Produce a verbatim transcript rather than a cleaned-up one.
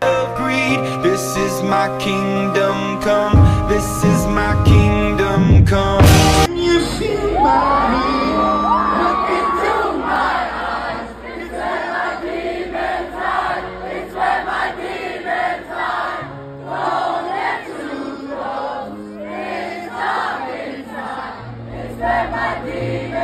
of greed. This is my kingdom come. This is my kingdom come. Can you see my heat? Look into my eyes. It's where my demons hide. It's where my demons hide. Don't get too close. It's dark inside. It's where my demons